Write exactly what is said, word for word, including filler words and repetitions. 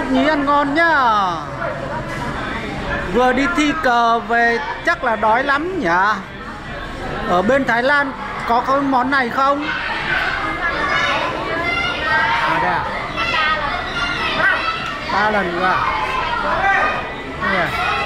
nhí ăn ngon nhá. Vừa đi thi cờ về chắc là đói lắm nhỉ. Ở bên Thái Lan có cái món này không? À đây à? Ba lần cơ à?